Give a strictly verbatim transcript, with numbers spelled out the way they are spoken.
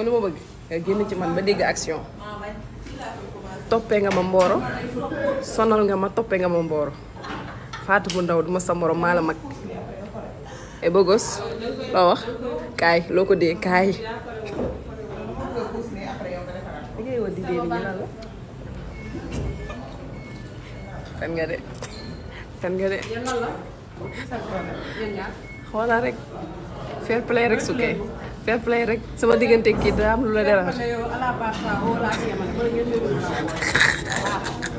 nga lu ma bëgg nga génn ci man ba dégg action toppee nga ma mbooro sonal nga ma toppee nga ma mbooro Fatou bu ndaw duma sa morom maa la mag e bëggos loo wax kaay loo ko dee kaay dangay wax di dee ni ñu lan la fen nga de fen nga de xoolal rek fair play rek su kee fair play rek sama diggante kii daa am lu la dérange